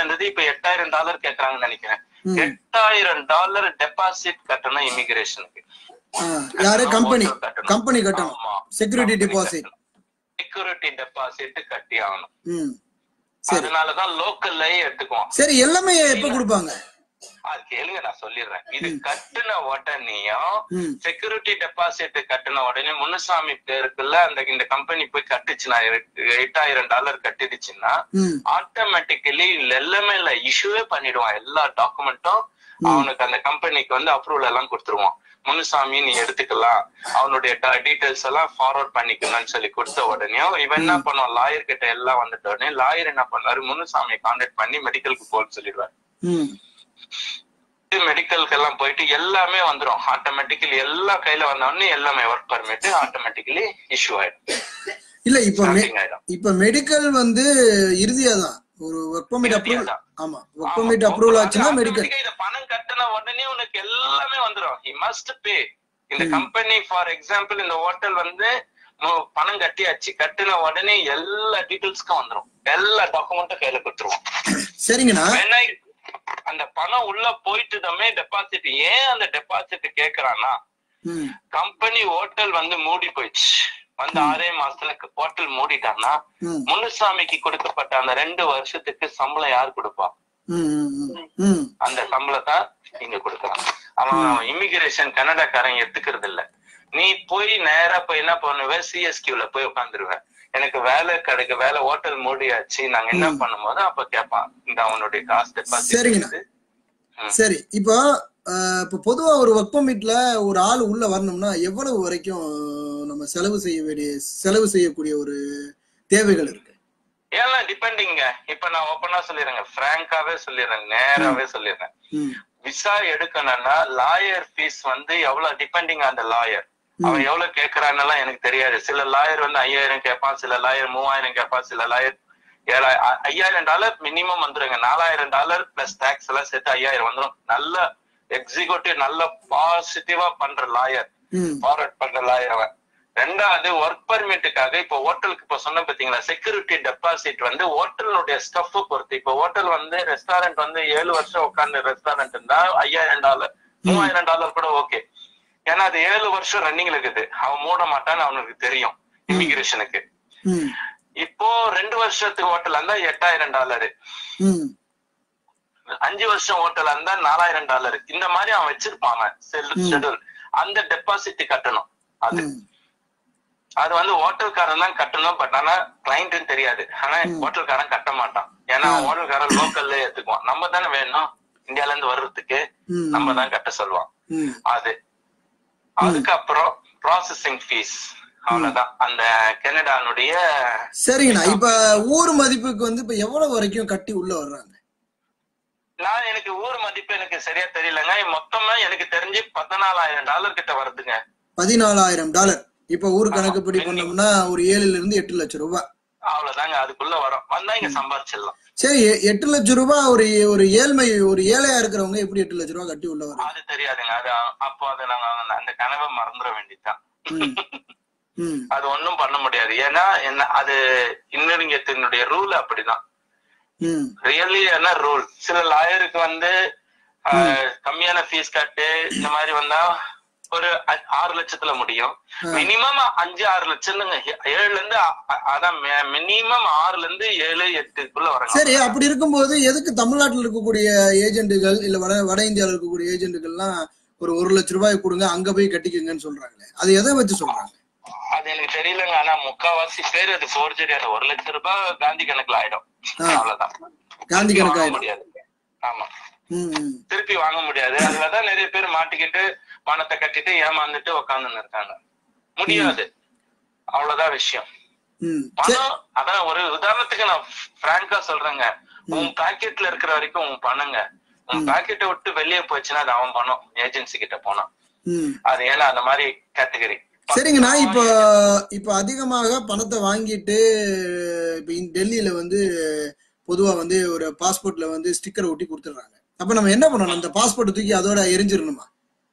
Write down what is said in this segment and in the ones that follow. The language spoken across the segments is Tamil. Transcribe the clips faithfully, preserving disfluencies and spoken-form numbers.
இருந்தது, இப்ப எட்டாயிரம் டாலர் கேக்குறாங்கன்னு நினைக்கிறேன். எட்டாயிரம் டாலர் டெபாசிட் கட்டணும் இமிகிரேஷனுக்கு. யாரு? கம்பெனி கம்பெனி கட்டணும். செக்யூரிட்டி டெபாசிட் செக்யூரிட்டி டெபாசிட் கட்டி ஆகணும். அதனாலதான் லோக்கல்ல எடுத்துக்குவோம். சரி, எல்லாமே எப்ப கொடுப்பாங்க? அது கேளுங்க, நான் சொல்லிடுறேன். இது கட்டுன உடனேயும் செக்யூரிட்டி டெபாசிட் கட்டுன உடனே முனுசாமி பேருக்குள்ள அந்த இந்த கம்பெனி போய் கட்டுச்சுன்னா, எட்டாயிரம் டாலர் கட்டிடுச்சுன்னா ஆட்டோமேட்டிக்கலி எல்லாமே இல்ல இஷ்யூவே பண்ணிடுவான். எல்லா டாக்குமெண்ட்டும் அவனுக்கு அந்த கம்பெனிக்கு வந்து அப்ரூவல் எல்லாம் கொடுத்துருவான். முனுசாமி நீ எடுத்துக்கலாம், அவனுடைய டீடைல்ஸ் எல்லாம் ஃபார்வர்ட் பண்ணிக்கணும்னு சொல்லி கொடுத்த உடனே இவன் என்ன பண்ணுவான், லாயர் கிட்ட எல்லாம் வந்துட்ட உடனே லாயர் என்ன பண்ணுவாரு, முனுசாமியை கான்டாக்ட் பண்ணி மெடிக்கலுக்கு போன்னு சொல்லிடுவாரு. மெடிக்கலுக்கு எல்லாம் போயிட்டு எல்லாமே வந்துடும் ஆட்டோமேட்டிக்கலி. எல்லா கையில வந்தோடனே எல்லாமே ஒர்க் பர்மிட் ஆட்டோமேட்டிக்கலி இஷ்யூ ஆயிடும். இல்ல இப்ப இப்ப மெடிக்கல் வந்து இறுதியா தான் ஒரு ஒர்க் பர்மிட் அப்ரூவல். ஆமா, ஒர்க் பர்மிட் அப்ரூவல் ஆச்சுன்னா மெடிக்கல். இத பணம் கட்டின உடனே உனக்கு எல்லாமே வந்துடும். He must pay. இந்த கம்பெனி ஃபார் எக்ஸாம்பிள் இந்த ஹோட்டல் வந்து பணம் கட்டியாச்சு, கட்டின உடனே எல்லா டீடைல்ஸ்க்கும் வந்துடும், எல்லா டாக்குமெண்ட்டும் கையில கொடுத்துருவோம். சரிங்கண்ணா. அந்த பணம் உள்ள போயிட்டுதமே டெபாசிட். ஏன் அந்த டெபாசிட் கேக்குறான்னா, கம்பெனி ஹோட்டல் வந்து மூடி போயிடுச்சு, வந்து ஆறே மாசத்துல ஹோட்டல் மூடிட்டான்னா முனுசாமிக்கு கொடுக்கப்பட்ட அந்த ரெண்டு வருஷத்துக்கு சம்பளம் யாரு கொடுப்பா? அந்த சம்பளத்தை நீங்க கொடுக்கலாம். அவன் இமிகிரேஷன் கனடாக்காரன் எடுத்துக்கிறது இல்ல. நீ போய் நேரா போய் என்ன பண்ணுவ, சிஎஸ்கியூல போய் உட்காந்துருவ. எனக்கு வேலை கிடைக்க, வேலை ஹோட்டல் மூடியாச்சு, நாங்க என்ன பண்ணும்போது அப்ப கேட்பான் இந்த அவனுடைய காசு டெபாசிட். சரி, இப்போ இப்போ பொதுவா ஒரு ஒர்க் பர்மிட்ல ஒரு ஆள் உள்ள வரணும்னா எவ்வளவு வரைக்கும் நம்ம செலவு செய்ய வேண்டிய செலவு செய்யக்கூடிய ஒரு தேவைகள் இருக்கு? ஏன்னா டிபெண்டிங்க. இப்ப நான் ஓப்பனா சொல்லிடுறேங்க, பிராங்காவே சொல்லிடுறேன், நேராவே சொல்லிடுறேன். விசா எடுக்கணும்னா லாயர் ஃபீஸ் வந்து எவ்வளவு டிபெண்டிங் அந்த லாயர் அவன் எவ்வளவு கேட்கறான்னு எனக்கு தெரியாது. சில லாயர் வந்து ஐயாயிரம் கேட்பான், சில லாயர் மூவாயிரம் கேட்பான், சில லாயர் ஏழாயிரம் ஐயாயிரம் டாலர் மினிமம் வந்துருங்க. நாலாயிரம் டாலர் பிளஸ் டாக்ஸ் எல்லாம் சேர்த்து ஐயாயிரம் வந்துடும். நல்ல எக்ஸிக்யூட்டிவ் நல்ல பாசிட்டிவா பண்ற லாயர், ஃபார்வர்ட் பண்ற லாயர் அவன். ரெண்டாவது ஒர்க் பர்மிட்டுக்காக இப்ப ஹோட்டலுக்கு இப்ப சொன்ன பாத்தீங்களா, செக்யூரிட்டி டெபாசிட் வந்து ஹோட்டலுடைய ஸ்டஃப் பொறுத்து. இப்ப ஹோட்டல் வந்து ரெஸ்டாரண்ட் வந்து ஏழு வருஷம் உட்கார்ந்து ரெஸ்டாரண்ட் இருந்தா ஐயாயிரம் டாலர் மூவாயிரம் டாலர் கூட ஓகே. ஏன்னா அது ஏழு வருஷம் ரன்னிங்ல இருக்குது, அவன் மூட மாட்டான்னு அவனுக்கு தெரியும் இமிகிரேஷனுக்கு. இப்போ ரெண்டு வருஷத்துக்கு ஹோட்டல் இருந்தா எட்டாயிரம் டாலரு, அஞ்சு வருஷம் ஹோட்டல் இருந்தா நாலாயிரம் டாலரு. இந்த மாதிரி அவன் வச்சிருப்பாங்க ஷெட்யூல். அந்த டெபாசிட் கட்டணும். அது அது வந்து ஹோட்டல்காரன் தான் கட்டணும். பட் ஆனா கிளைண்ட் தெரியாது. ஆனா ஹோட்டல்காரன் கட்ட மாட்டான். ஏன்னா ஹோட்டல்காரன் லோக்கல்ல ஏத்துக்குவான். நம்ம தானே வேணும் இந்தியால இருந்து வர்றதுக்கு, நம்ம தான் கட்ட சொல்லுவான். அது அதுக்கப்புறம் ப்ராசஸிங் ஃபீஸ், அவ்வளவுதான் அந்த கனடானுடைய. சரிங்கண்ணா, இப்ப ஊர் மதிப்புக்கு வந்து இப்ப எவ்வளவு வரைக்கும் கட்டி உள்ள வர்றாங்க? நான் எனக்கு ஊர் மதிப்பு எனக்கு சரியா தெரியலங்க. மொத்தமா எனக்கு தெரிஞ்சு பதினாலாயிரம் டாலர் கிட்ட வருதுங்க. பதினாலாயிரம் டாலர் இப்ப ஊர் கணக்குப்படி பண்ணோம்னா ஒரு ஏழுல இருந்து எட்டு லட்சம் ரூபாய் அவ்வளவுதாங்க. அதுக்குள்ள வரும், வந்தா இங்க சம்பாதிச்சிடலாம். சரி, எட்டு லட்சம் ரூபாய் ஒரு ஒரு ஏழ்மை ஒரு ஏழையா இருக்கிறவங்க எப்படி எட்டு லட்சம் ரூபாய் கட்டி உள்ள வரும்? அது தெரியாதுங்க. அது அப்போ அதை நாங்க அந்த கனவை மறந்துட வேண்டியதுதான். அது ஒன்னும் பண்ண முடியாது. ஏன்னா என்ன, அது இன்னொருடைய ரூல் அப்படிதான். ரியலி என்ன ரூல். சில லாயருக்கு வந்து கம்மியான ஃபீஸ் கட்டு இந்த மாதிரி வந்தா ஒரு ஆறு லட்சத்துல முடியும். மினிமம் அஞ்சு ஆறு லட்சம் ஏழுல இருந்து அதான் மினிமம் ஆறுல இருந்து ஏழு எட்டுக்குள்ள வரும். சரி, அப்படி இருக்கும்போது எதுக்கு தமிழ்நாட்டில் இருக்கக்கூடிய ஏஜென்ட்டுகள் இல்ல வட வட இந்தியாவில் இருக்கக்கூடிய ஏஜென்ட்டுகள்லாம் ஒரு ஒரு லட்சம் ரூபாய் கொடுங்க அங்க போய் கட்டிக்கங்கன்னு சொல்றாங்களே, அது எதை வச்சு சொல்றாங்க? அது எனக்கு தெரியலங்க. ஆனா முக்காவாசி பேர் அது போர்ஜரி. அது ஒரு லட்சம் ரூபாய் காந்தி கணக்குல ஆயிடும். அவ்வளவுதான், காந்தி கணக்கு ஆயிடும். முடியாது. ஆமா, திருப்பி வாங்க முடியாது. அதுலதான் நிறைய பேர் மாட்டிக்கிட்டு பணத்தை கட்டிட்டு ஏமாந்துட்டு உக்காந்துன்னு இருக்காங்க. முடியாது, அவ்வளவுதான் விஷயம். பணம் அதான் ஒரு உதாரணத்துக்கு நான் பிராங்கா சொல்றேங்க, உன் பாக்கெட்ல இருக்கிற வரைக்கும் உன் பணங்க. உன் பாக்கெட்டை விட்டு வெளியே போச்சுன்னா அது அவன் பணம், ஏஜென்சி கிட்ட போனா. அது ஏன்னா அந்த மாதிரி கேட்டகரி. சரிங்கண்ணா, இப்ப இப்ப அதிகமாக பணத்தை வாங்கிட்டு இப்ப டெல்லியில வந்து பொதுவா வந்து ஒரு பாஸ்போர்ட்ல வந்து ஸ்டிக்கர் ஒட்டி கொடுத்துடுறாங்க. அப்ப நம்ம என்ன பண்ணணும்? அந்த பாஸ்போர்ட் தூக்கி அதோட எரிஞ்சிடணுமா?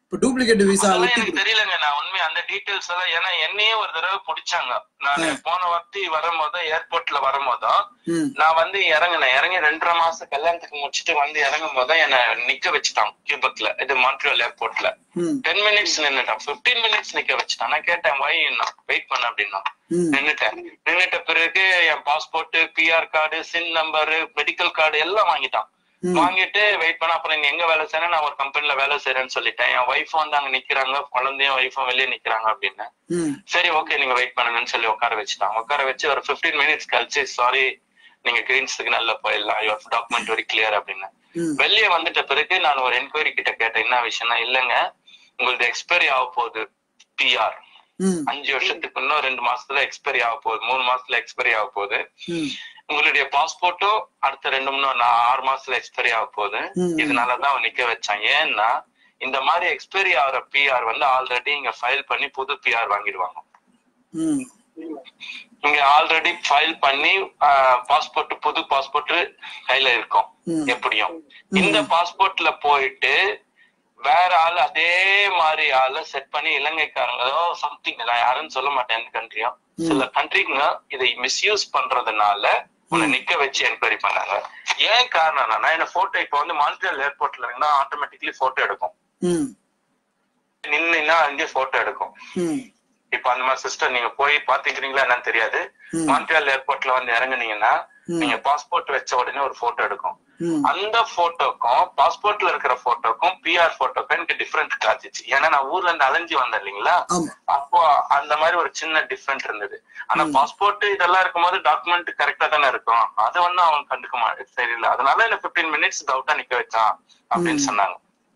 இப்ப டூப்ளிகேட் விசா எனக்கு தெரியலங்க. நான் உண்மை அந்த டீடைல்ஸ் எல்லாம், ஏன்னா என்னையே ஒரு தடவை பிடிச்சாங்க. நான் போன வாட்டி வரும்போதும் ஏர்போர்ட்ல வரும்போதும் நான் வந்து இறங்கினேன். இறங்கி ரெண்டரை மாசம் கல்யாணத்துக்கு முடிச்சுட்டு வந்து இறங்கும் போதும் என்ன நிக்க வச்சுட்டான் கியூபெக்ல, இது மான்ட்ரியல் ஏர்போர்ட்ல. டென் மினிட்ஸ் நின்னுட்டான், பிப்டீன் மினிட்ஸ் நிக்க வச்சுட்டான். நான் கேட்டேன் வை வெயிட் பண்ண அப்படின்னா. நின்னுட்டேன். நின்னுட்ட பிறகு என் passport, PR card, SIN number, medical card எல்லாம் வாங்கிட்டான். வாங்கிட்டு வெயிட் பண்ண. அப்புறம் நீ எங்க வேலை செய்யறேன்? நான் ஒரு கம்பெனில வேலை செய்யறேன்னு சொல்லிட்டேன். என் ஒய்ஃப் வந்து அங்க நிக்கிறாங்க, குழந்தையும் ஒய்ஃபும் வெளியே நிக்கிறாங்க அப்படின்னு. சரி ஓகே நீங்க வெயிட் பண்ணுங்கன்னு சொல்லி உட்கார வச்சுட்டான். உட்கார வச்சு ஒரு பிப்டீன் மினிட்ஸ் கழிச்சு சாரி நீங்க கிரீன் சிக்னல்ல போயிடலாம், யுவர் டாக்குமெண்ட் வெரி கிளியர் அப்படின்னு. வெளியே வந்துட்ட பிறகு நான் ஒரு என்கொயரி கிட்ட கேட்டேன், என்ன விஷயம்னா, இல்லங்க உங்களுக்கு எக்ஸ்பைரி ஆக போகுது பிஆர், அஞ்சு வருஷத்துக்கு இன்னும் ரெண்டு மாசத்துல எக்ஸ்பைரி ஆக போகுது, மூணு மாசத்துல எக்ஸ்பைரி ஆக போகுது. உங்களுடைய பாஸ்போர்ட்டும் அடுத்த ரெண்டு மூணு ஆறு மாசத்துல எக்ஸ்பைரி ஆக போகுது. இதனாலதான் அவன் நிக்க வச்சான். ஏன்னா இந்த மாதிரி எக்ஸ்பைரி ஆகிற பிஆர் வந்து ஆல்ரெடி இங்க ஃபைல் பண்ணி புது பிஆர் வாங்கிடுவாங்க. இங்க ஆல்ரெடி ஃபைல் பண்ணி பாஸ்போர்ட், புது பாஸ்போர்ட் கையில இருக்கும் எப்படியும். இந்த பாஸ்போர்ட்ல போயிட்டு வேற ஆள் அதே மாதிரி ஆளு செட் பண்ணி இலங்கைக்காரங்களோ சம்திங், நான் யாருன்னு சொல்ல மாட்டேன் எந்த கண்ட்ரியும், சில கண்ட்ரிங்க இதை மிஸ்யூஸ் பண்றதுனால உன்னை நிக்க வச்சு என்கொயரி பண்ணாங்க. ஏன் காரணம்னா, என்ன போட்டோ இப்ப வந்து மான்ட்ரியல் ஏர்போர்ட்ல இருந்தா ஆட்டோமேட்டிக்லி போட்டோ எடுக்கும், நின்னா அங்கே போட்டோ எடுக்கும். இப்ப அந்த மாதிரி சிஸ்டம் நீங்க போய் பாத்துக்கிறீங்களா என்னன்னு தெரியாது. மான்ட்ரியல் ஏர்போர்ட்ல வந்து இறங்குனீங்கன்னா நீங்க பாஸ்போர்ட் வச்ச உடனே ஒரு போட்டோ எடுக்கும். அந்த போட்டோக்கும் பாஸ்போர்ட்ல இருக்கிற போட்டோக்கும் பிஆர் போட்டோக்கும் எனக்கு டிஃபரன்ஸ் காட்டுச்சு. ஏன்னா நான் ஊர்ல இருந்து அலைஞ்சி வந்தேன் இல்லைங்களா, அப்போ அந்த மாதிரி ஒரு சின்ன டிஃபரன்ஸ் இருந்தது. ஆனா பாஸ்போர்ட் இதெல்லாம் இருக்கும்போது டாக்குமெண்ட் கரெக்டா தானே இருக்கும், அதை வந்து அவன் கண்டுக்க மாட்டேன் சரியில்லை. அதனால என்ன பிப்டீன் மினிட்ஸ் டவுட்டா நிக்க வச்சான் அப்படின்னு சொன்னாங்க.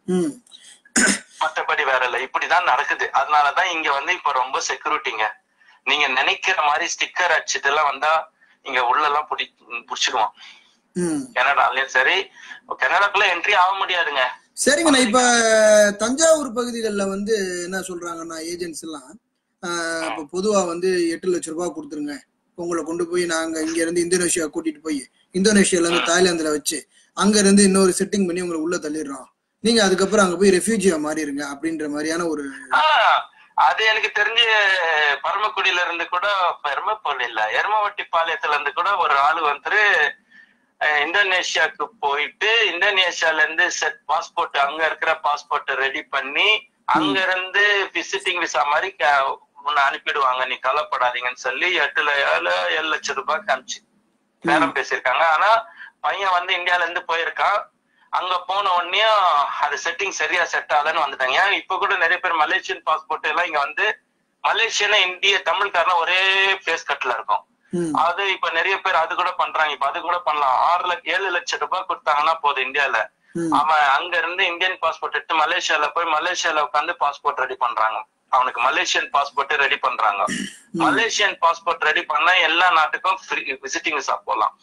மற்றபடி வேற இல்ல, இப்படிதான் நடக்குது. அதனாலதான் இங்க வந்து இப்ப ரொம்ப செக்யூரிட்டிங்க. நீங்க நினைக்கிற மாதிரி ஸ்டிக்கர் அடிச்சுட்டு எல்லாம் வந்தா இங்க உள்ள எல்லாம் புடி புடிச்சிடுவான். கனடாலயும் சரி, கனடாக்குள்ள என்ட்ரி ஆக முடியாதுங்க. சரிங்கண்ணா. இப்ப தஞ்சாவூர் பகுதிகளில் வந்து என்ன சொல்றாங்கன்னா ஏஜென்ட்ஸ் எல்லாம் இப்ப பொதுவா வந்து எட்டு லட்சம் ரூபாய் கொடுத்துருங்க, உங்களை கொண்டு போய் நாங்க இங்க இருந்து இந்தோனேஷியா கூட்டிட்டு போய் இந்தோனேஷியால இருந்து தாய்லாந்துல வச்சு அங்க இருந்து இன்னொரு செட்டிங் பண்ணி உங்களை உள்ள தள்ளிடுறோம், நீங்க அதுக்கப்புறம் அங்க போய் ரெஃப்யூஜியா மாறிடுங்க அப்படின்ற மாதிரியான ஒரு. அது எனக்கு தெரிஞ்சு பரமக்குடியில இருந்து கூட, பெருமப்பள்ளி இல்ல எருமவட்டி பாளையத்துல இருந்து கூட ஒரு ஆளு வந்து இந்தோனேஷியாவுக்கு போயிட்டு இந்தோனேஷியால இருந்து செட் பாஸ்போர்ட், அங்க இருக்கிற பாஸ்போர்ட் ரெடி பண்ணி அங்க இருந்து விசிட்டிங் விசா மாதிரி அனுப்பிடுவாங்க, நீ கவலைப்படாதீங்கன்னு சொல்லி எட்டுல ஏழு ஏழு லட்சம் ரூபாய் காமிச்சு நேரம் பேசியிருக்காங்க. ஆனா பையன் வந்து இந்தியால இருந்து போயிருக்கான். அங்க போன உடனே அது செட்டிங் சரியா செட் ஆகலன்னு வந்துட்டாங்க. ஏன் இப்ப கூட நிறைய பேர் மலேசியன் பாஸ்போர்ட் எல்லாம் இங்க வந்து மலேசியனா இந்திய தமிழ்காரனா ஒரே பேஸ் கட்ல இருக்கும். அது இப்ப நிறைய பேர் அது கூட பண்றாங்க. இப்ப அது கூட பண்ணலாம். ஆறு லட்சம் ஏழு லட்சம் ரூபாய் கொடுத்தாங்கன்னா போதும் இந்தியால. அவன் அங்க இருந்து இந்தியன் பாஸ்போர்ட் எடுத்து மலேசியால போய் மலேசியால உட்காந்து பாஸ்போர்ட் ரெடி பண்றாங்க. அவனுக்கு மலேசியன் பாஸ்போர்ட் ரெடி பண்றாங்க. மலேசியன் பாஸ்போர்ட் ரெடி பண்ணா எல்லா நாட்டுக்கும் விசிட்டிங் விசா போலாம்.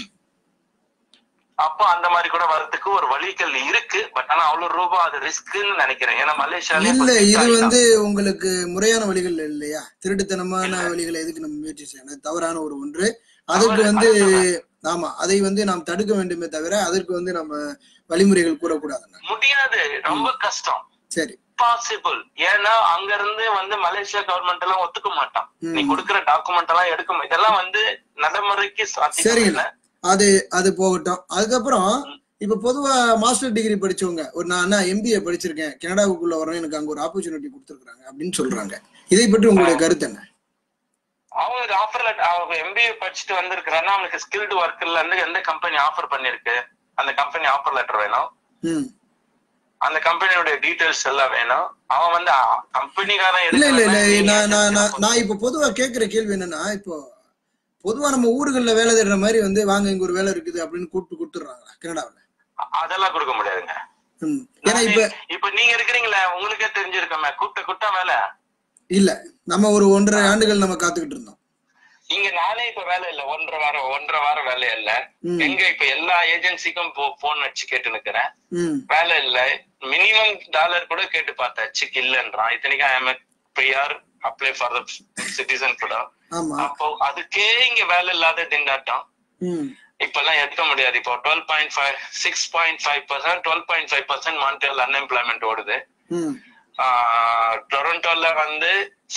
அப்போ அந்த மாதிரி கூட வரதுக்கு ஒரு வழிகள் இருக்கு. பட் ஆனா அவ்வளவு ரூபாய் அது ரிஸ்க்னு நினைக்கிறேன். ஏன்னா மலேசியால இல்ல, இது வந்து உங்களுக்கு முறையான வழிகள் இல்லையா, திருட்டுத்தனமான வழிகளை எதுக்கு நம்ம முயற்சி செய்யணும், தவறான ஒரு ஒன்று. அதுக்கு வந்து ஆமா, அதை வந்து நாம் தடுக்க வேண்டுமே தவிர அதற்கு வந்து நம்ம வழிமுறைகள் கூறக்கூடாது. முடியாது, ரொம்ப கஷ்டம். சரி, பாசிபிள். ஏன்னா அங்க இருந்து வந்து மலேசியா கவர்மெண்ட் எல்லாம் ஒத்துக்க மாட்டான். நீ கொடுக்குற டாக்குமெண்ட் எல்லாம் எடுக்க, இதெல்லாம் வந்து நடைமுறைக்கு சாத்தியம் இல்ல. அது அது போகட்டும். அதுக்கப்புறம் இப்ப பொதுவா மாஸ்டர் டிகிரி படிச்சவங்க, ஒரு நான் எம்பிஏ படிச்சிருக்கேன், கனடாவுக்குள்ள வரணும், எனக்கு அங்க ஒரு ஆப்பர்ச்சுனிட்டி கொடுத்துருக்காங்க அப்படின்னு சொல்றாங்க. இதை பற்றி உங்களுடைய கருத்து என்ன? அவங்க ஆஃபர் அவங்க எம்பிஏ படிச்சுட்டு வந்திருக்கிறான்னா அவனுக்கு ஸ்கில்டு ஒர்க்ல இருந்து எந்த கம்பெனி ஆஃபர் பண்ணிருக்கு, அந்த கம்பெனி ஆஃபர் லெட்டர் வேணும், அந்த கம்பெனியோட டீடைல்ஸ் எல்லாம் வேணும். அவன் வந்து கம்பெனிக்காரன் இல்ல இல்ல இல்ல நான் நான் இப்ப பொதுவா கேக்குற கேள்வி என்னன்னா, இப்போ பொதுவா நம்ம ஊர்கள்ல வேலை தேடுற மாதிரி வந்து வாங்க இங்க ஒரு வேலை இருக்குது அப்படின்னு கூப்பிட்டு கொடுத்துடுறாங்களா கனடாவில்? அதெல்லாம் கொடுக்க முடியாதுங்க. ஏன்னா இப்ப இப்ப நீங்க இருக்கிறீங்களா, உங்களுக்கே தெரிஞ்சிருக்கோமே, கூப்பிட்ட கூட்ட வேலை இல்ல. நம்ம ஒரு ஒன்றரை ஆண்டுகள் நம்ம காத்துக்கிட்டு இருந்தோம். இங்க நானே இப்ப வேலை இல்ல, ஒன்றரை வாரம் ஒன்றரை வாரம் வேலை இல்ல. எங்க இப்ப எல்லா ஏஜென்சிக்கும் போன் வச்சு கேட்டு நிக்கிறேன், வேலை இல்ல. மினிமம் டாலர் கூட கேட்டு பார்த்தாச்சு, இல்லன்றான். இத்தனைக்கும் PR apply for the citizen கூட. அப்போ அதுக்கே இங்க வேலை இல்லாத திண்டாட்டம். இப்ப எல்லாம் எடுக்க முடியாது. இப்போ twelve point five six point five percent twelve point five percent Montreal unemployment ஓடுது. டொரண்டோல வந்து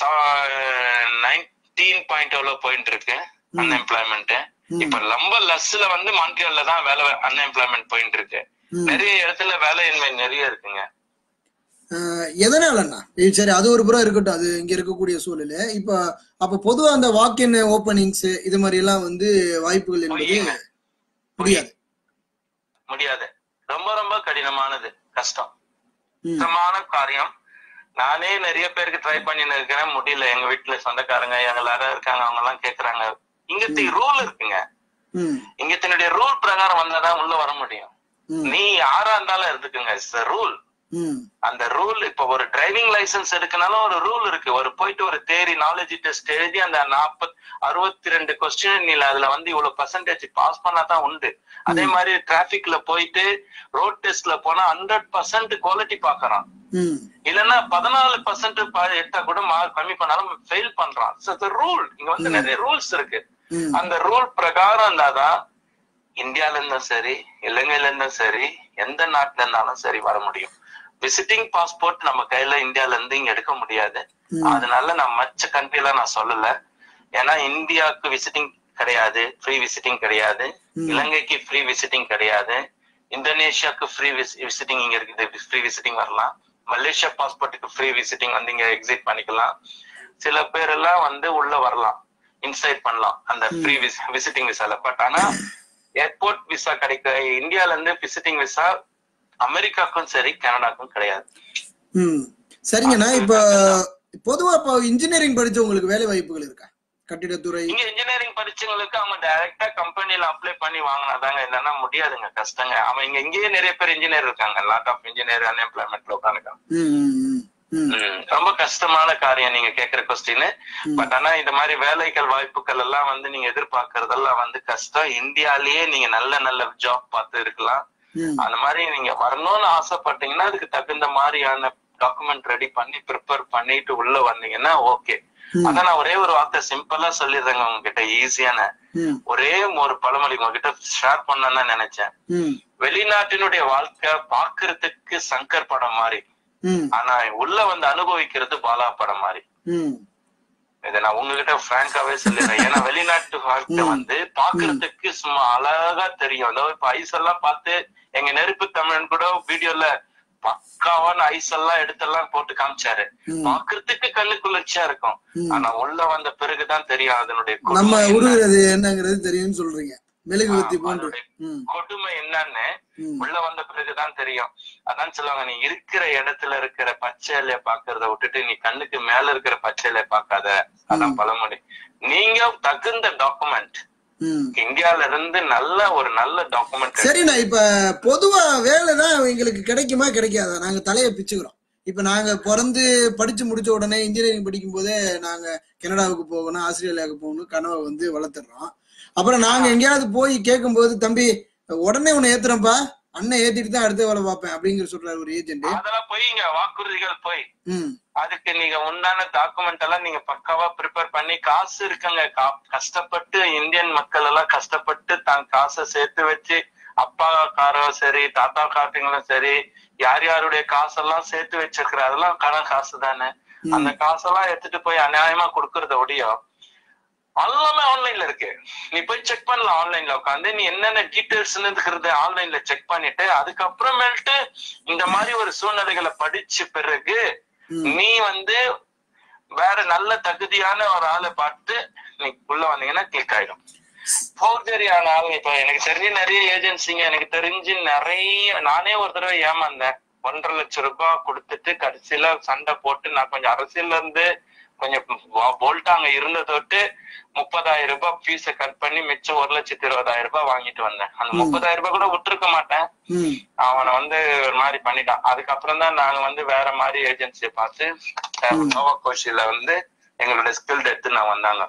நைன்டீன் பாயிண்ட் எவ்வளவு போயிட்டு இருக்கு அன்எம்ப்ளாய்மெண்ட். இப்ப ரொம்ப லெஸ்ல வந்து மான்ட்ரியால்ல தான் வேலை அன்எம்ப்ளாய்மெண்ட் போயிட்டு இருக்கு. நிறைய இடத்துல வேலையின்மை நிறைய இருக்குங்க. எதனாலண்ணா? சரி, அது ஒரு புறம் இருக்கட்டும், அது இங்க இருக்கக்கூடிய சூழ்நிலை. இப்ப அப்ப பொதுவா அந்த வாக்கின் ஓபனிங்ஸ் இது மாதிரி எல்லாம் வந்து வாய்ப்புகள் என்பது முடியாது முடியாது ரொம்ப ரொம்ப கடினமானது, கஷ்டம், கஷ்டமான காரியம். நானே நிறைய பேருக்கு ட்ரை பண்ணின்னு இருக்கிறேன், முடியல. எங்க வீட்டுல சொந்தக்காரங்க எல்லாரும் இருக்காங்க, அவங்க எல்லாம் கேக்குறாங்க. இங்கத்தி ரூல் இருக்குங்க, இங்கத்தினுடைய ரூல் பிரகாரம் வந்தாதான் உள்ள வர முடியும். நீ யாரா இருந்தாலும் இருந்துக்குங்க, இட்ஸ் த ரூல். அந்த ரூல் இப்ப ஒரு டிரைவிங் லைசன்ஸ் எடுக்கனாலும் ஒரு ரூல் இருக்கு. ஒரு போயிட்டு ஒரு தேரி நாலேஜ் டெஸ்ட் எழுதி அந்த நாற்பது அறுபத்தி ரெண்டு கொஸ்டின் நீ அதுல வந்து இவ்வளவு பர்சன்டேஜ் பாஸ் பண்ணாதான் உண்டு. அதே மாதிரி டிராபிக்ல போயிட்டு ரோட் டெஸ்ட்ல போனா ஹண்ட்ரட் பர்சன்ட் குவாலிட்டி பாக்குறான், இல்லன்னா பதினாலு பர்சன்ட் எடுத்தா கூட மார்க் கம்மி பண்ணாலும் ஃபெயில் பண்றான். ரூல் இங்க வந்து நிறைய ரூல்ஸ் இருக்கு. அந்த ரூல் பிரகாரம் இருந்தாதான் இந்தியால இருந்தும் சரி, இலங்கையில இருந்தும் சரி, எந்த நாட்டுல இருந்தாலும் சரி வர முடியும். விசிட்டிங் பாஸ்போர்ட் நம்ம கையில இந்தியால இருந்து இங்க எடுக்க முடியாது. அதனால நான் மற்ற கண்ட்ரில நான் சொல்லல. ஏன்னா இந்தியாவுக்கு விசிட்டிங் கிடையாது, ஃப்ரீ விசிட்டிங் கிடையாது. இலங்கைக்கு ஃப்ரீ விசிட்டிங் கிடையாது. இந்தோனேஷியாவுக்கு ஃப்ரீ விசிட்டிங் இங்க இருக்குது, ஃப்ரீ விசிட்டிங் வரலாம். மலேசியா பாஸ்போர்ட்டுக்கு ஃப்ரீ விசிட்டிங் வந்து இங்க எக்ஸிட் பண்ணிக்கலாம். சில பேர் எல்லாம் வந்து உள்ள வரலாம், இன்சைட் பண்ணலாம் அந்த ஃப்ரீ விசிட்டிங் விசால. பட் ஆனா ஏர்போர்ட் விசா கிடைக்க இந்தியால இருந்து விசிட்டிங் விசா அமெரிக்காக்கும் சரி கனடாக்கும் கிடையாது. ம் சரிங்கண்ணா. இப்ப பொதுவா இப்போ இன்ஜினியரிங் படிச்சவங்களுக்கு வேலை வாய்ப்புகள் இருக்கா? கட்டிடத்துறை இங்க இன்ஜினியரிங் படிச்சவங்களுக்கு அவங்க டைரக்டா கம்பெனில அப்ளை பண்ணி வாங்கினாதாங்க, இல்லன்னா முடியாதுங்க, கஷ்டங்க. அவன் இங்க இங்கேயே நிறைய பேர் இன்ஜினியர் இருக்காங்க, லாட் ஆஃப் இன்ஜினியர் அன்எம்ப்ளாய்மெண்ட்ல உட்காந்துருக்காங்க. ரொம்ப கஷ்டமான காரியம் நீங்க கேக்குற கொஸ்டின். பட் ஆனா இந்த மாதிரி வேலைகள் வாய்ப்புகள் எல்லாம் வந்து நீங்க எதிர்பார்க்கறதெல்லாம் வந்து கஷ்டம். இந்தியாலேயே நீங்க நல்ல நல்ல ஜாப் பார்த்து இருக்கலாம். அந்த மாதிரி நீங்க வரணும்னு ஆசைப்பட்டீங்கன்னா அதுக்கு தகுந்த மாதிரியான டாக்குமெண்ட் ரெடி பண்ணி ப்ரிப்பேர் பண்ணிட்டு உள்ள வந்தீங்கன்னா ஓகே. அதான் நான் ஒரே ஒரு வார்த்தை சிம்பிளா சொல்லிடுறேங்க உங்ககிட்ட, ஈஸியான ஒரே ஒரு பழமொழி உங்ககிட்ட ஷேர் பண்ணணும்னு நினைச்சேன். வெளிநாட்டினுடைய வாழ்க்கை பாக்குறதுக்கு சங்கர் படம் மாதிரி, ஆனா உள்ள வந்து அனுபவிக்கிறது பாலா படம் மாதிரி. இதை நான் உங்ககிட்ட பிராங்காவே சொல்லிடுறேன். ஏன்னா வெளிநாட்டு வாழ்க்கை வந்து பாக்குறதுக்கு சும்மா அழகா தெரியும். அதாவது இப்ப ஐஸ் எல்லாம் பார்த்து எங்க நெருப்பு தமிழன் கூட வீடியோல பக்காவான ஐஸ் எல்லாம் எடுத்தெல்லாம் போட்டு காமிச்சாரு. பாக்குறதுக்கு கண்ணு குளிர்ச்சியா இருக்கும், ஆனா உள்ள வந்த பிறகுதான் தெரியும் அதனுடைய நம்ம உருகிறது என்னங்கிறது தெரியும் சொல்றீங்க. கொடுமை என்னன்னு உள்ள வந்த பிறகுதான் தெரியும். அதான் சொல்லுவாங்க, நீ இருக்கிற இடத்துல இருக்கிற பச்சை இலைய பாக்குறத விட்டுட்டு நீ கண்ணுக்கு மேல இருக்கிற பச்சை இலைய பாக்காத. அதான் பழமொழி. நீங்க தகுந்த டாக்குமெண்ட் இந்தியால இருந்து நல்ல ஒரு நல்ல டாக்குமெண்ட். சரிண்ணா, இப்ப பொதுவா வேலைதான் எங்களுக்கு கிடைக்குமா கிடைக்காதா? நாங்க தலையை பிச்சுக்கிறோம். இப்ப நாங்க பிறந்து படிச்சு முடிச்ச உடனே இன்ஜினியரிங் படிக்கும் போதே நாங்க கனடாவுக்கு போகணும், ஆஸ்திரேலியாவுக்கு போகணும் கனவை வந்து வளர்த்துறோம். அப்புறம் நாங்க எங்கேயாவது போய் கேட்கும் போது தம்பி உடனே உன்னை ஏத்துறேன்ப்பா, அண்ணன் ஏத்திட்டு தான் அடுத்த வேலை பார்ப்பேன் அப்படிங்கிற சொல்றாரு ஒரு ஏஜென்ட். அதெல்லாம் போய்ங்க வாக்குறுதிகள் போய். அதுக்கு நீங்க உண்டான டாக்குமெண்ட் எல்லாம் நீங்க பக்காவா ப்ரிப்பேர் பண்ணி, காசு இருக்குங்க, கஷ்டப்பட்டு இந்தியன் மக்கள் எல்லாம் கஷ்டப்பட்டு தான் காசை சேர்த்து வச்சு, அப்பா காரோ சரி தாத்தா காட்டுங்களும் சரி, யார் யாருடைய காசெல்லாம் சேர்த்து வச்சிருக்கிற அதெல்லாம் கடன் காசு தானே. அந்த காசெல்லாம் எடுத்துட்டு போய் அநியாயமா கொடுக்கறத ஒடியும் எல்லாமே ஆன்லைன்ல இருக்கு. நீ போய் செக் பண்ணலாம் ஆன்லைன்ல உட்காந்து, நீ என்னென்ன டீடைல்ஸ் இருக்கிறது ஆன்லைன்ல செக் பண்ணிட்டு அதுக்கப்புறமேட்டு இந்த மாதிரி ஒரு சூழ்நிலைகளை படிச்ச பிறகு நீ வந்து வேற நல்ல தகுதியான ஒரு ஆளை பார்த்து நீ உள்ள வந்தீங்கன்னா கிளிக் ஆயிடும். போர்ஜரியான ஆள் இப்ப எனக்கு தெரிஞ்சு நிறைய ஏஜென்சிங்க, எனக்கு தெரிஞ்சு நிறைய, நானே ஒரு தடவை ஏமாந்தேன். ஒன்றரை லட்சம் ரூபாய் கொடுத்துட்டு கடைசியில சண்டை போட்டு நான் கொஞ்சம் அரசியல்ல இருந்து கொஞ்சம் போல்ட்டா அங்க இருந்ததோட்டு முப்பதாயிரம் ரூபாய் ஃபீஸ கட் பண்ணி மிச்சம் ஒரு லட்சத்தி இருபதாயிரம் ரூபாய் வாங்கிட்டு வந்தேன். அந்த முப்பதாயிரம் ரூபாய் கூட விட்டுருக்க மாட்டேன். அவனை வந்து ஒரு மாதிரி பண்ணிட்டான். அதுக்கப்புறம் தான் நாங்க வந்து வேற மாதிரி ஏஜென்சியை பார்த்து நோவா கோஷில வந்து எங்களோட ஸ்கில் எடுத்து நான் வந்தாங்க.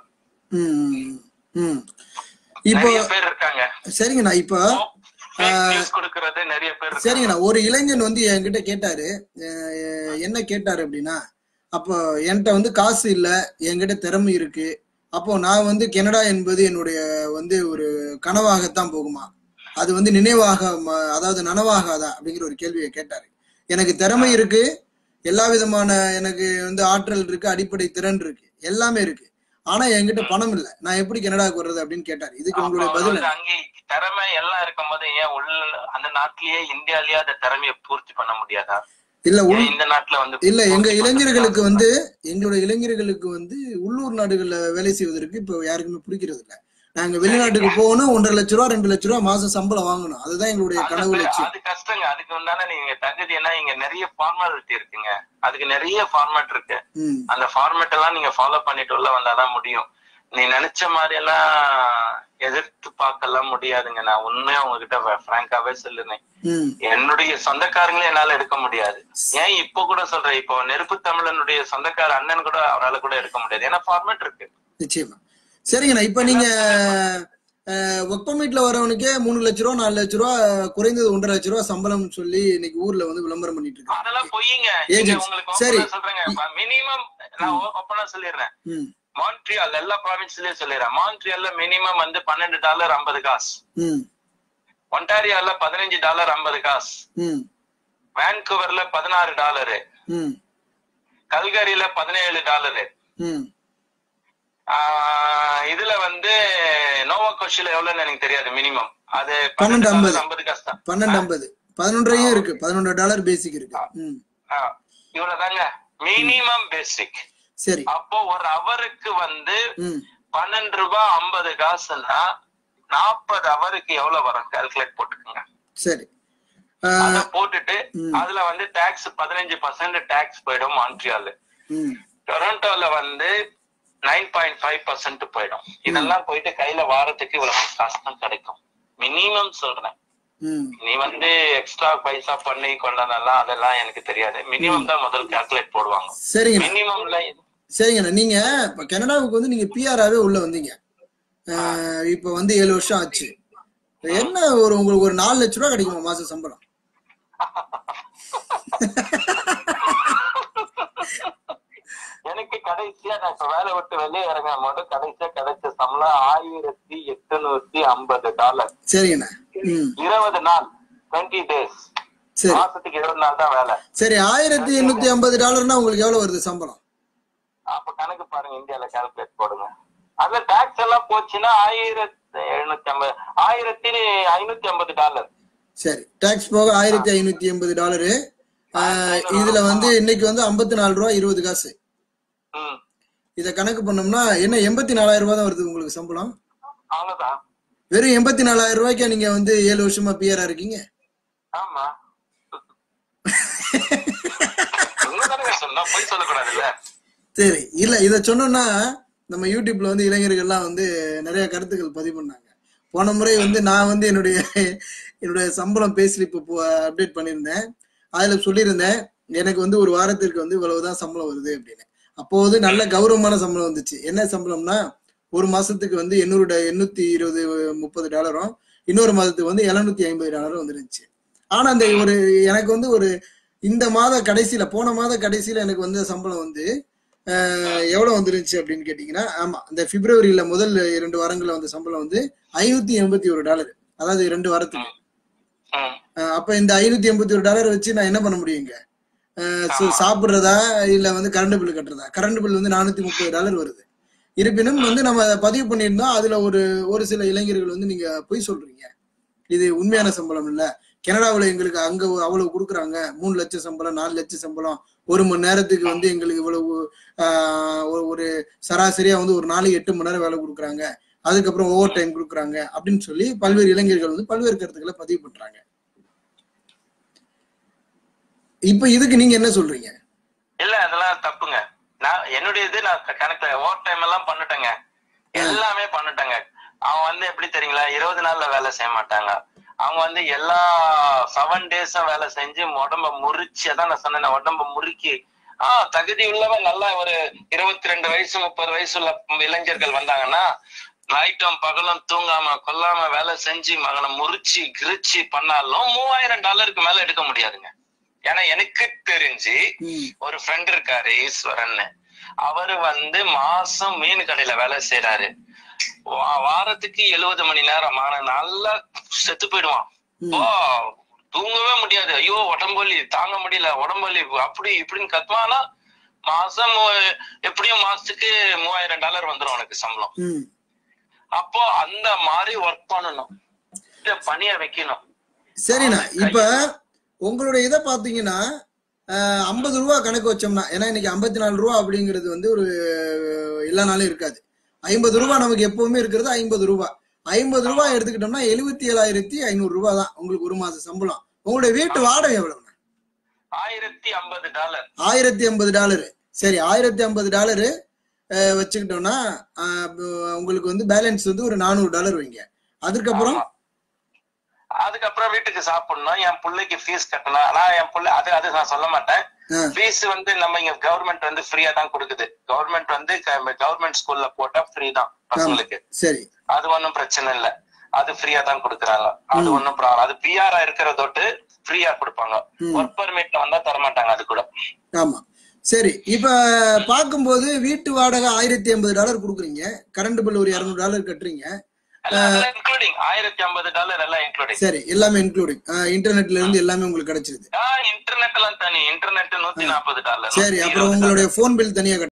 நிறைய பேர் இருக்காங்க. சரிங்கண்ணா, இப்போ கொடுக்கறது நிறைய பேர். சரிங்கண்ணா, ஒரு இளைஞன் வந்து என்கிட்ட கேட்டாரு, என்ன கேட்டாரு அப்படின்னா, அப்போ என்கிட்ட வந்து காசு இல்ல, என்கிட்ட திறமை இருக்கு, அப்போ நான் வந்து கனடா என்பது என்னுடைய வந்து ஒரு கனவாகத்தான் போகுமா, அது வந்து நினைவாக அதாவது நனவாகாதா அப்படிங்கிற ஒரு கேள்வியை கேட்டாரு. எனக்கு திறமை இருக்கு, எல்லா விதமான எனக்கு வந்து ஆற்றல் இருக்கு, அடிப்படை திறன் இருக்கு, எல்லாமே இருக்கு. ஆனா என்கிட்ட பணம் இல்ல, நான் எப்படி கனடாவுக்கு வர்றது அப்படின்னு கேட்டாரு. இதுக்கு உங்களுடைய பதில்? அங்கே திறமை எல்லாம் இருக்கும் போது ஏன் உள்ள அந்த நாட்டிலேயே இந்தியாலயே அந்த திறமையை பூர்த்தி பண்ண முடியாதா? இல்ல இந்த நாட்டுல வந்து இல்ல எங்க இளைஞர்களுக்கு வந்து எங்களோட இளைஞர்களுக்கு வந்து உள்ளூர் நாடுகள்ல வேலை செய்வதற்கு இப்ப யாருக்குமே பிடிக்கிறது இல்ல. நாங்க வெளிநாட்டுக்கு போகணும், ஒன்றரை லட்ச ரூபா ரெண்டு லட்ச ரூபா மாசம் சம்பளம் வாங்கணும், அதுதான் எங்களுடைய கனவு லட்சியம். அது கஷ்டங்க. அதுக்கு உண்டான நீங்க தகுதி என்ன, இங்க நிறைய ஃபார்மாலிட்டி இருக்குங்க, அதுக்கு நிறைய ஃபார்மேட் இருக்கு. அந்த ஃபார்மேட் எல்லாம் நீங்க ஃபாலோ பண்ணிட்டு உள்ள வந்தாதான் முடியும். நீ நினைச்ச மாதிரி எல்லாம் எதிர்த்து பார்க்கலாம் முடியாதுங்க. நான் உண்மையா உங்ககிட்ட பிராங்காவே சொல்லுறேன், என்னுடைய சொந்தக்காரங்களே என்னால எடுக்க முடியாது. ஏன் இப்ப கூட சொல்றேன், இப்போ நெருப்பு தமிழனுடைய சொந்தக்கார அண்ணன் கூட அவரால் கூட எடுக்க முடியாது, ஏன்னா ஃபார்மேட் இருக்கு. நிச்சயமா. சரிங்கண்ணா, இப்ப நீங்க ஒர்க் பர்மிட்ல வரவனுக்கே மூணு லட்ச ரூபா நாலு லட்ச ரூபா குறைந்தது ஒன்றரை லட்ச ரூபா சம்பளம் சொல்லி இன்னைக்கு ஊர்ல வந்து விளம்பரம் பண்ணிட்டு இருக்காங்க. அதெல்லாம் பொய்யுங்க. உங்களுக்கு சரி சொல்றேங்க, மினிமம் நான் ஓப்பனா சொல்லிடுறேன், மான்ட்ரியால் எல்லா ப்ராவின்ஸ்லயும் சொல்லிடுறேன், மான்ட்ரியால்ல மினிமம் வந்து பன்னெண்டு டாலர் ஐம்பது காசு, ஒன்டாரியோல பதினஞ்சு டாலர் ஐம்பது காசு, வான்கூவர்ல பதினாறு டாலரு, கல்கரியில பதினேழு டாலரு, இதுல வந்து நோவா கோஷில எவ்வளவுன்னு எனக்கு தெரியாது, மினிமம் அது பன்னெண்டு ஐம்பது காசு தான். பன்னெண்டு ஐம்பது பதினொன்றையும் இருக்கு, பதினொன்று டாலர் பேசிக் இருக்கு. இவ்வளவுதாங்க மினிமம் பேசிக். சரி, அப்போ ஒரு அவருக்கு வந்து பன்னெண்டு ரூபாய் ஐம்பது காசுன்னா நாற்பது அவருக்கு எவ்வளவு வரும் கால்குலேட் போட்டுக்கோங்க. சரி, அத போட்டுட்டு அதுல வந்து டாக்ஸ் பதினஞ்சு பர்சன்ட் டாக்ஸ் போயிடும் மான்ட்ரியால். டொரண்டோல வந்து நைன் பாயிண்ட் ஃபைவ் பர்சன்ட் போயிடும். இதெல்லாம் போயிட்டு கையில வாரத்துக்கு இவ்வளவு காசு தான் கிடைக்கும் மினிமம் சொல்றேன். நீ வந்து எக்ஸ்ட்ரா பைசா பண்ணி கொண்டதெல்லாம் அதெல்லாம் எனக்கு தெரியாது, மினிமம் தான் முதல் கால்குலேட் போடுவாங்க. சரிங்க, மினிமம்ல. சரிங்கண்ணா, நீங்க இப்ப கனடாவுக்கு வந்து நீங்க பிஆராவே உள்ள வந்தீங்க, இப்ப வந்து ஏழு வருஷம் ஆச்சு. என்ன ஒரு உங்களுக்கு ஒரு நாலு லட்ச ரூபா கிடைக்குமா மாசம் சம்பளம்? எனக்கு கடைசியா நான் இப்ப வேலை விட்டு வெளியே இறங்க போது கடைசியா கிடைச்ச சம்பளம் ஆயிரத்தி எட்டுநூத்தி ஐம்பது டாலர். சரிங்கண்ணா, இருபது நாள் டுவெண்ட்டி டேஸ், மாசத்துக்கு இருபது நாள் தான் வேலை. சரி, ஆயிரத்தி எண்ணூத்தி ஐம்பது டாலர்னா உங்களுக்கு எவ்வளவு வருது சம்பளம்? அப்ப கணக்கு பாருங்க, இந்தியால கால்குலேட் போடுங்க. அதுல டாக்ஸ் எல்லாம் போச்சுன்னா ஆயிரத்தி எழுநூத்தி ஐம்பது ஆயிரத்தி ஐநூத்தி ஐம்பது டாலர். சரி, டாக்ஸ் போக ஆயிரத்தி ஐநூத்தி ஐம்பது டாலரு. இதுல வந்து இன்னைக்கு வந்து ஐம்பத்தி நாலு ரூபா இருபது காசு. இத கணக்கு பண்ணோம்னா என்ன எண்பத்தி நாலாயிரம் ரூபாய் தான் வருது உங்களுக்கு சம்பளம். அவ்வளவுதான். வெறும் எண்பத்தி நாலாயிரம் ரூபாய்க்கா நீங்க வந்து ஏழு வருஷமா பிஆரா இருக்கீங்க? ஆமா. சொன்னா போய் சொல்லக்கூடாதுல்ல. சரி, இல்ல இத சொன்னோம்னா நம்ம யூடியூப்ல வந்து இளைஞர்கள்லாம் வந்து நிறைய கருத்துக்கள் பதிவு பண்ணாங்க. போன முறை வந்து நான் வந்து என்னுடைய என்னுடைய சம்பளம் பே ஸ்லிப் அப்டேட் பண்ணியிருந்தேன். அதுல சொல்லியிருந்தேன் எனக்கு வந்து ஒரு வாரத்திற்கு வந்து இவ்வளவுதான் சம்பளம் வருது அப்படின்னு. அப்போது நல்ல கௌரவமான சம்பளம் வந்துச்சு. என்ன சம்பளம்னா ஒரு மாசத்துக்கு வந்து எண்ணூறு எண்ணூத்தி இருபது முப்பது டாலரும் இன்னொரு மாதத்துக்கு வந்து எழுநூத்தி ஐம்பது டாலரும் வந்துருந்துச்சு. ஆனா அந்த ஒரு எனக்கு வந்து ஒரு இந்த மாத கடைசியில போன மாத கடைசியில எனக்கு வந்து சம்பளம் வந்து ஆஹ் எவ்வளவு வந்துருந்துச்சு அப்படின்னு கேட்டீங்கன்னா, ஆமா இந்த பிப்ரவரியில முதல் இரண்டு வாரங்கள்ல வந்த சம்பளம் வந்து ஐநூத்தி எண்பத்தி ஒரு டாலர், அதாவது ரெண்டு வாரத்துக்கு. அப்ப இந்த ஐநூத்தி எண்பத்தி ஒரு டாலர் வச்சு நான் என்ன பண்ண முடியுங்க? சாப்பிடுறதா இல்ல வந்து கரண்ட் பில் கட்டுறதா? கரண்ட் பில் வந்து நானூத்தி முப்பது டாலர் வருது. இருப்பினும் வந்து நம்ம பதிவு பண்ணியிருந்தோம். அதுல ஒரு ஒரு சில இளைஞர்கள் வந்து நீங்க பொய் சொல்றீங்க, இது உண்மையான சம்பளம் இல்ல, கனடாவில் எங்களுக்கு அங்க அவ்வளவு கொடுக்குறாங்க, மூணு லட்சம் சம்பளம் நாலு லட்சம் சம்பளம், ஒரு மணி நேரத்துக்கு வந்து எங்களுக்கு இவ்வளவு ஆஹ் ஒரு சராசரியா வந்து ஒரு நாளைக்கு எட்டு மணி நேரம் வேலை கொடுக்குறாங்க, அதுக்கப்புறம் ஓவர் டைம் கொடுக்குறாங்க அப்படின்னு சொல்லி பல்வேறு இளைஞர்கள் வந்து பல்வேறு கருத்துக்களை பதிவு பண்றாங்க. இப்ப இதுக்கு நீங்க என்ன சொல்றீங்க? இல்ல அதெல்லாம் தப்புங்க. நான் என்னுடைய இது நான் கணக்குல ஓவர் டைம் எல்லாம் பண்ணிட்டேங்க, எல்லாமே பண்ணிட்டேங்க. அவன் வந்து எப்படி தெரியுங்களா, இருபது நாள்ல வேலை செய்ய மாட்டாங்க. அவங்க வந்து எல்லா செவன் டேஸும் வேலை செஞ்சு உடம்ப முறிச்சு, அதான் நான் சொன்னேன், உடம்ப முறுக்கி ஆஹ் தகுதி உள்ளவன் நல்லா ஒரு இருபத்தி ரெண்டு வயசு முப்பது வயசு உள்ள இளைஞர்கள் வந்தாங்கன்னா நைட்டும் பகலும் தூங்காம கொல்லாம வேலை செஞ்சு மகனை முறிச்சு கிரிச்சு பண்ணாலும் மூவாயிரம் டாலருக்கு மேல எடுக்க முடியாதுங்க. ஏன்னா எனக்கு தெரிஞ்சு ஒரு ஃப்ரெண்ட் இருக்காரு ஈஸ்வரன், அவரு வந்து மாசம் மீன் கடையில வேலை செய்யறாரு. வாரத்துக்கு எழுபது மணி நேரம், நல்லா செத்து போயிடுவான், தூங்கவே முடியாது. முடியாது, ஐயோ உடம்புலி தாங்க முடியல, உடம்புலி அப்படி இப்படின்னு கத்துவானா மாசம் எப்படியும் மாசத்துக்கு மூவாயிரம் டாலர் வந்துடும் உனக்கு சம்பளம். அப்போ அந்த மாதிரி ஒர்க் பண்ணணும், பணிய வைக்கணும். சரிண்ணா, இப்ப உங்களுடைய இதை பாத்தீங்கன்னா ஐம்பது ரூபா கணக்கு வச்சோம்னா, ஏன்னா இன்னைக்கு ஐம்பத்தி நாலு ரூபா அப்படிங்கிறது வந்து ஒரு எல்லா நாளும் இருக்காது. ஐம்பது ரூபா நமக்கு எப்பவுமே இருக்கிறது ஐம்பது ரூபா. ஐம்பது ரூபாய் எடுத்துக்கிட்டோம்னா எழுபத்தி ஏழாயிரத்தி ஐநூறு ரூபாய் தான் உங்களுக்கு ஒரு மாச சம்பளம். உங்களுடைய வீட்டு வாடகை எவ்வளவு? ஆயிரத்தி ஐம்பது டாலர். ஆயிரத்தி ஐம்பது டாலரு. சரி, ஆயிரத்தி ஐம்பது டாலரு வச்சுக்கிட்டோம்னா உங்களுக்கு வந்து பேலன்ஸ் வந்து ஒரு நானூறு டாலர் வைங்க. அதுக்கப்புறம் அதுக்கப்புறம் வீட்டுக்கு சாப்பிடணும், என் பிள்ளைக்கு ஃபீஸ் கட்டணும். ஆனா என் பிள்ளை அது அது நான் சொல்ல மாட்டேன். ஃபீஸ் வந்து நம்ம இங்க கவர்மெண்ட் வந்து ஃப்ரீயா தான் கொடுக்குது. கவர்மெண்ட் வந்து கவர்மெண்ட் ஸ்கூல்ல போட்டா ஃப்ரீ தான் பசங்களுக்கு. சரி, அது ஒன்னும் பிரச்சனை இல்ல, அது ஃப்ரீயா தான் கொடுக்குறாங்க. அது ஒன்னும் ப்ராப்ளம். அது பிஆர் இருக்கிறதோட்டு ஃப்ரீயா கொடுப்பாங்க. ஒர்க் பர்மிட்ல வந்தா தரமாட்டாங்க அது கூட. ஆமா. சரி, இப்ப பாக்கும்போது வீட்டு வாடகை ஆயிரத்தி ஐம்பது டாலர் கொடுக்குறீங்க, கரண்ட் பில் ஒரு இருநூறு டாலர் கட்டுறீங்க. ஆயிரத்தி ஐம்பது டாலர் எல்லாம் இன்க்ளூடிங். சரி, எல்லாமே இன்க்ளூடிங். இன்டர்நெட்ல இருந்து எல்லாமே உங்களுக்கு கிடைச்சிருது. இன்டர்நெட் எல்லாம் தனி, இன்டர்நெட் நூத்தி நாற்பது டாலர். சரி, அப்புறம் உங்களுடைய போன் பில் தனியா